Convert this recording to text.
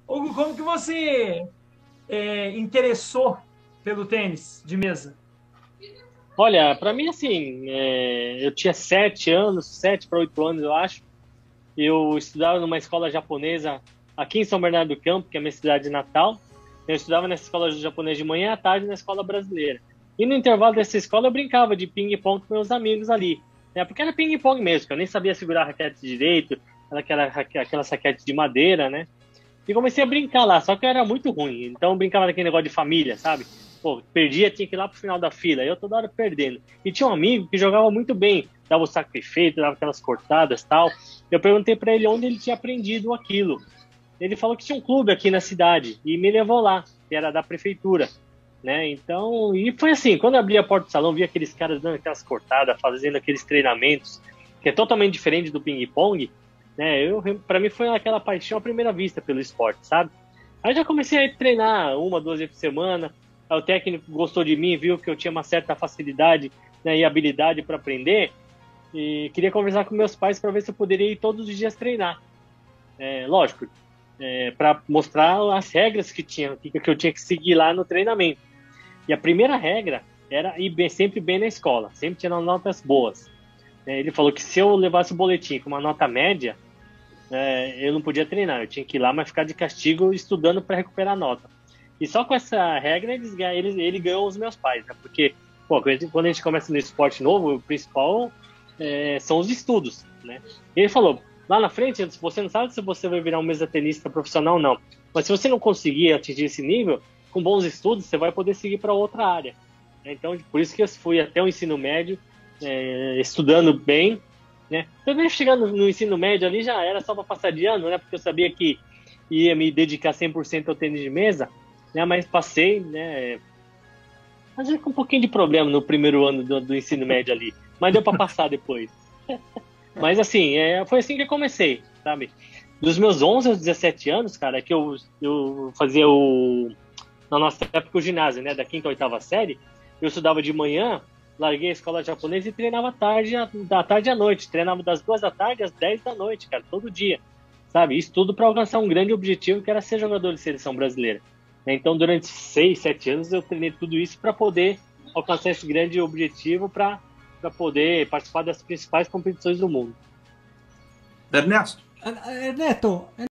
Hugo, como que você interessou pelo tênis de mesa? Olha, para mim, assim, eu tinha 7 anos, 7 para 8 anos, eu acho. Eu estudava numa escola japonesa aqui em São Bernardo do Campo, que é a minha cidade natal. Eu estudava nessa escola japonesa de manhã à tarde na escola brasileira. E no intervalo dessa escola eu brincava de ping-pong com meus amigos ali. Né? Porque era ping-pong mesmo, que eu nem sabia segurar a raquete direito, aquela raquete de madeira, né? E comecei a brincar lá, só que eu era muito ruim. Então eu brincava daquele negócio de família, sabe? Pô, perdia, tinha que ir lá pro final da fila. Eu toda hora perdendo. E tinha um amigo que jogava muito bem, dava o saque perfeito, dava aquelas cortadas e tal. Eu perguntei para ele onde ele tinha aprendido aquilo. Ele falou que tinha um clube aqui na cidade e me levou lá, que era da prefeitura, né? Então, e foi assim, quando eu abri a porta do salão, vi aqueles caras dando aquelas cortadas, fazendo aqueles treinamentos, que é totalmente diferente do ping-pong, né? Para mim foi aquela paixão à primeira vista pelo esporte, sabe? Aí já comecei a treinar uma, duas vezes por semana. Aí o técnico gostou de mim, viu que eu tinha uma certa facilidade, né, e habilidade para aprender e queria conversar com meus pais para ver se eu poderia ir todos os dias treinar. Lógico, para mostrar as regras que eu tinha que seguir lá no treinamento. E a primeira regra era ir sempre bem na escola, sempre tirando notas boas. Ele falou que se eu levasse o boletim com uma nota média, eu não podia treinar, eu tinha que ir lá, mas ficar de castigo estudando para recuperar a nota. E só com essa regra ele ganhou os meus pais, né? Porque pô, quando a gente começa no esporte novo, o principal são os estudos, né? E ele falou, lá na frente, você não sabe se você vai virar um mesa-tenista profissional ou não, mas se você não conseguir atingir esse nível, com bons estudos, você vai poder seguir para outra área. Então, por isso que eu fui até o ensino médio, estudando bem, né? Também chegando no ensino médio ali já era só para passar de ano, né? Porque eu sabia que ia me dedicar 100% ao tênis de mesa, né? Mas passei, né? Mas com um pouquinho de problema no primeiro ano do ensino médio ali, mas deu para passar depois. Mas assim, foi assim que eu comecei, sabe? Dos meus 11 aos 17 anos, cara, que eu fazia na nossa época o ginásio, né? Da quinta à oitava série, eu estudava de manhã, larguei a escola japonesa e treinava da tarde à noite. Treinava das 2 da tarde às 10 da noite, cara, todo dia. Sabe? Isso tudo para alcançar um grande objetivo que era ser jogador de seleção brasileira. Então, durante 6, 7 anos, eu treinei tudo isso para poder alcançar esse grande objetivo, para poder participar das principais competições do mundo. Ernesto, Ernesto,